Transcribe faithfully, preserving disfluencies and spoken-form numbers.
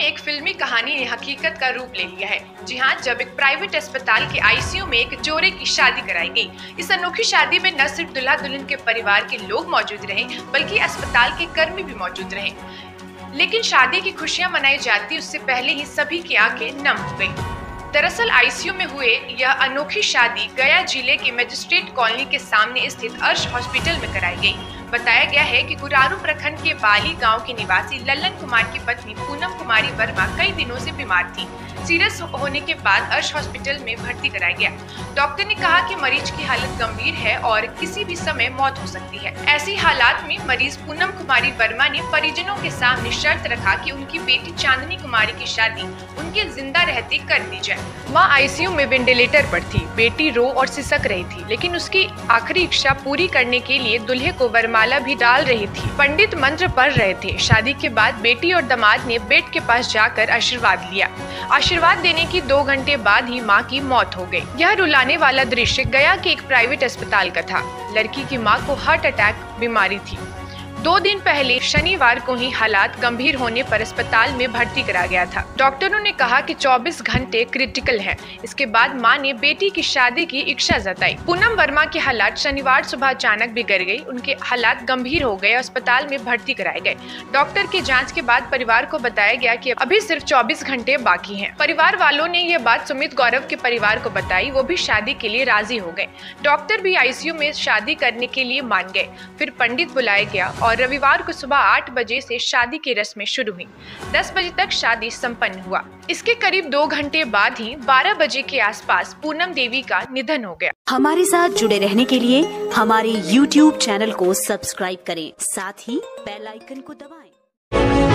में एक फिल्मी कहानी ने हकीकत का रूप ले लिया है। जी हाँ, जब एक प्राइवेट अस्पताल के आईसीयू में एक जोड़े की शादी कराई गई। इस अनोखी शादी में न सिर्फ दुल्हा दुल्हन के परिवार के लोग मौजूद रहे, बल्कि अस्पताल के कर्मी भी मौजूद रहे। लेकिन शादी की खुशियां मनाई जाती उससे पहले ही सभी की आंखें नम हो गई। दरअसल आईसीयू में हुए यह अनोखी शादी गया जिले के मजिस्ट्रेट कॉलोनी के सामने स्थित अर्श हॉस्पिटल में कराई गई। बताया गया है कि गुरारू प्रखंड के बाली गांव के निवासी लल्लन कुमार की पत्नी पूनम कुमारी वर्मा कई दिनों से बीमार थी। सीरियस होने के बाद अर्श हॉस्पिटल में भर्ती कराया गया। डॉक्टर ने कहा कि मरीज की हालत गंभीर है और किसी भी समय मौत हो सकती है। ऐसी हालात में मरीज पूनम कुमारी वर्मा ने परिजनों के सामने शर्त रखा कि उनकी बेटी चांदनी कुमारी की शादी उनके जिंदा रहते कर दी जाए। वह आईसीयू में वेंटिलेटर पर थी। बेटी रो और सिसक रही थी, लेकिन उसकी आखिरी इच्छा पूरी करने के लिए दूल्हे को वरमाला भी डाल रही थी। पंडित मंत्र पढ़ रहे थे। शादी के बाद बेटी और दामाद ने बेड के पास जाकर आशीर्वाद लिया। आशीर्वाद देने की दो घंटे बाद ही मां की मौत हो गई। यह रुलाने वाला दृश्य गया के एक प्राइवेट अस्पताल का था। लड़की की मां को हार्ट अटैक बीमारी थी। दो दिन पहले शनिवार को ही हालात गंभीर होने पर अस्पताल में भर्ती करा गया था। डॉक्टरों ने कहा कि चौबीस घंटे क्रिटिकल है। इसके बाद मां ने बेटी की शादी की इच्छा जताई। पूनम वर्मा के हालात शनिवार सुबह अचानक बिगड़ गई। उनके हालात गंभीर हो गए। अस्पताल में भर्ती कराए गए। डॉक्टर की जाँच के बाद परिवार को बताया गया कि अभी सिर्फ चौबीस घंटे बाकी है। परिवार वालों ने यह बात सुमित गौरव के परिवार को बताई। वो भी शादी के लिए राजी हो गए। डॉक्टर भी आईसीयू में शादी करने के लिए मान गए। फिर पंडित बुलाया गया और रविवार को सुबह आठ बजे से शादी की रस्में शुरू हुई। दस बजे तक शादी संपन्न हुआ। इसके करीब दो घंटे बाद ही बारह बजे के आसपास पूनम देवी का निधन हो गया। हमारे साथ जुड़े रहने के लिए हमारे यूट्यूब चैनल को सब्सक्राइब करें, साथ ही बेल आइकन को दबाएं।